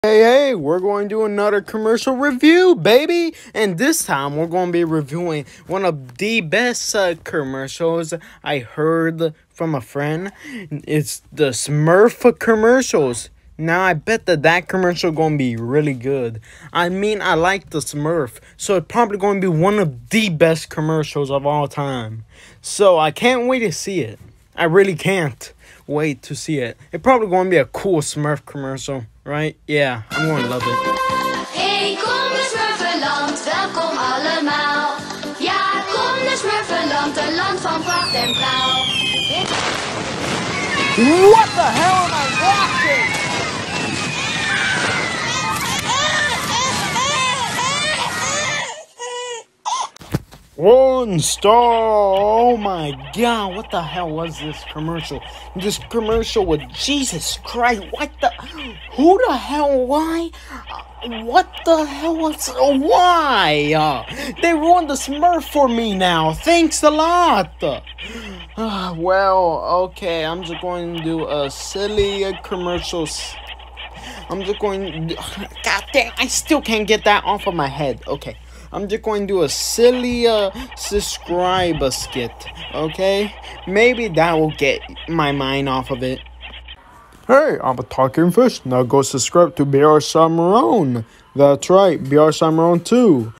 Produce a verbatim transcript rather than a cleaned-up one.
Hey, hey, we're going to do another commercial review, baby. And this time, we're going to be reviewing one of the best uh, commercials I heard from a friend. It's the Smurf commercials. Now, I bet that that commercial going to be really good. I mean, I like the Smurf, so it's probably going to be one of the best commercials of all time. So, I can't wait to see it. I really can't wait to see it. It's probably going to be a cool Smurf commercial, right? Yeah, I'm going to love it. Hey, kom naar Smurfenland, welkom allemaal. Ja, kom naar Smurfenland, een land van pracht en praal. What the hell am I watching? One star! Oh my god, what the hell was this commercial? This commercial with Jesus Christ, what the? Who the hell, why? Uh, what the hell was, uh, why? Uh, they ruined the Smurf for me now, thanks a lot! Uh, well, okay, I'm just going to do a silly uh, commercial. I'm just going to, god damn, I still can't get that off of my head, okay. I'm just going to do a silly uh, subscriber skit, okay? Maybe that will get my mind off of it. Hey, I'm a talking fish. Now go subscribe to B R Samarone. That's right, B R Samarone two.